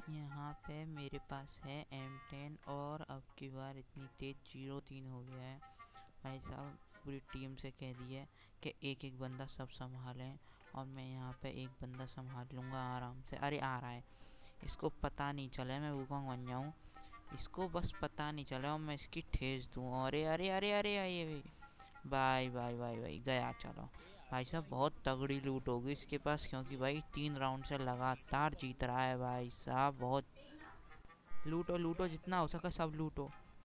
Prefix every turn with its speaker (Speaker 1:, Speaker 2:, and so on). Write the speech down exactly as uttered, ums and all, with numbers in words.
Speaker 1: यहाँ पे मेरे पास है एम टेन और अब की बार इतनी तेज जीरो तीन हो गया है। भाई साहब पूरी टीम से कह दिया कि एक एक बंदा सब संभालें और मैं यहाँ पे एक बंदा संभाल लूँगा आराम से। अरे आ रहा है, इसको पता नहीं चले मैं वुकोंग बन जाऊँ, इसको बस पता नहीं चला और मैं इसकी ठेस दूँ। अरे अरे अरे अरे ये बाय बाय बाय बाय गया। चलो भाई साहब बहुत तगड़ी लूट होगी इसके पास, क्योंकि भाई तीन राउंड से लगातार जीत रहा है भाई साहब। बहुत लूटो लूटो, जितना हो सका सब लूटो।